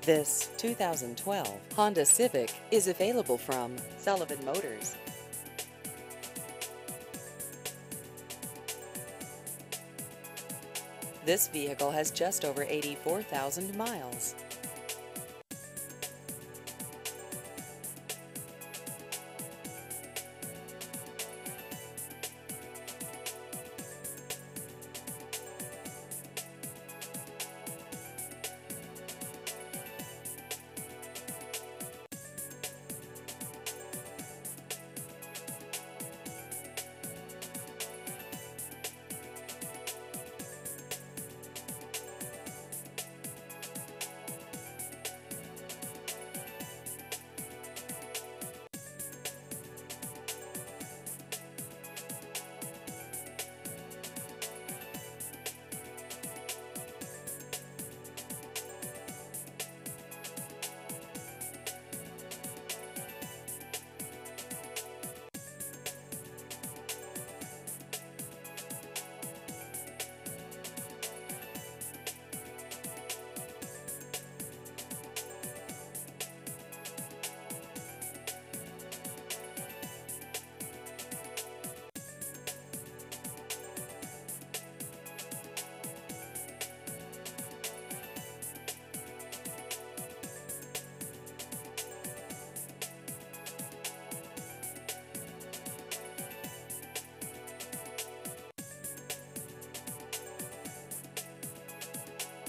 This 2012 Honda Civic is available from Sullivan Motors. This vehicle has just over 84,000 miles.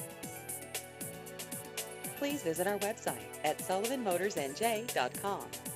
Please visit our website at sullivanmotorsnj.com.